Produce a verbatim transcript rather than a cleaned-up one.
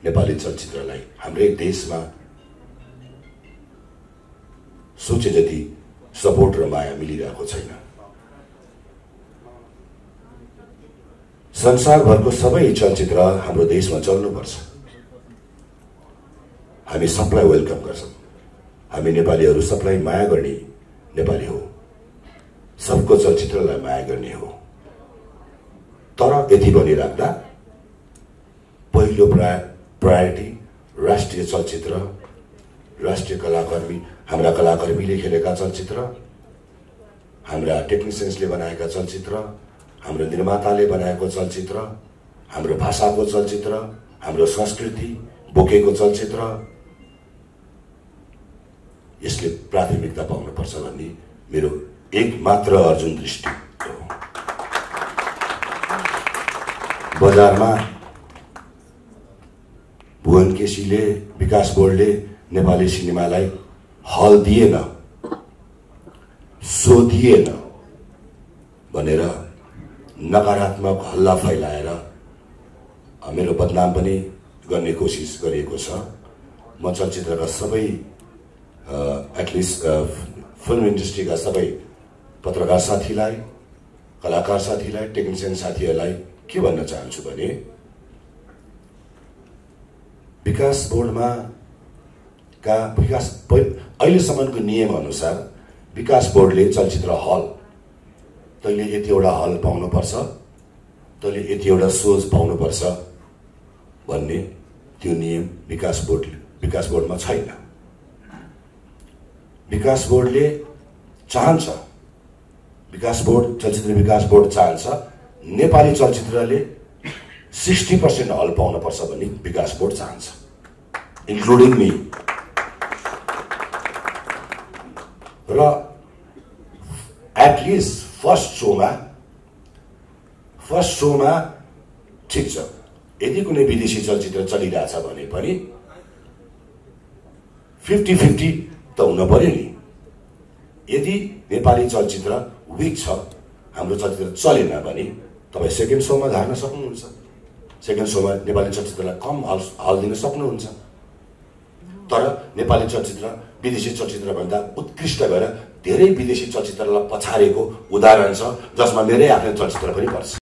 नेपाली चलचित्रलाई हाम्रै देशमा सोचे जति सपोर्ट र माया मिलिरहेको छैन। संसारभरको सबै चलचित्र हाम्रो देशमा चल्नुपर्छ। हामी सबलाई वेलकम गर्छौं। हामी नेपालीहरू सबलाई माया गर्ने नेपाली हो, सबको चलचित्रलाई माया गर्ने हो। तर यति भनिराख्दा पहिलो प्रायोरिटी राष्ट्रिय चलचित्र, राष्ट्रिय कलाकर्मी, हाम्रा कलाकर्मीले खेलेका चलचित्र, हाम्रा टेक्निसियन्सले बनाएका चलचित्र, हाम्रो निर्माताले बनाएको चलचित्र, हाम्रो भाषाको चलचित्र, हाम्रो संस्कृति बोकेको चलचित्र, यसले प्राथमिकता पाउनुपर्छ भन्ने मेरो एक मात्र अर्जुन दृष्टि हो। बजारमा भुवन केसीले, विकास बोर्डले नेपाली सिनेमालाई हल दिएन, सो दिएन भनेर नकारात्मक हल्ला फैलाएर मेरो बदनाम पनि गर्ने कोसिस गरिएको छ। म चलचित्रका सबै एटलिस्ट फिल्म इन्डस्ट्रीका सबै पत्रकार साथीलाई, कलाकार साथीलाई, टेक्निसियन साथीहरूलाई के भन्न चाहन्छु भने विकास बोर्डमा का विकास अहिलेसम्मको नियम अनुसार विकास बोर्डले चलचित्र हल, तैँले यतिवटा हल पाउनुपर्छ, तैँले यतिवटा सोच पाउनुपर्छ भन्ने त्यो नियम विकास बोर्ड विकास बोर्डमा छैन। विकास बोर्डले चाहन्छ, विकास बोर्ड चलचित्र विकास बोर्ड चाहन्छ नेपाली चलचित्रले सिक्सटी पर्सेंट हल पाउनुपर्छ भन्ने विकास बोर्ड चाहन्छ, इन्क्लुडिङ मी। र एटलिस्ट फर्स्ट शोमा फर्स्ट शोमा ठिक छ, यदि कुनै विदेशी चलचित्र चलिरहेछ भने पनि फिफ्टी फिफ्टी त हुन पर्यो नि। यदि नेपाली चलचित्र विक छ, हाम्रो चलचित्र चलेन भने तपाईँ सेकेन्ड शोमा झार्न सक्नुहुन्छ, सेकेन्ड शोमा नेपाली चलचित्रलाई कम हल हल दिन सक्नुहुन्छ। तर नेपाली चलचित्र विदेशी चलचित्रभन्दा उत्कृष्ट भएर धेरै विदेशी चलचित्रलाई पछारेको उदाहरण छ, जसमा मेरै आफ्नै चलचित्र पनि पर्छ।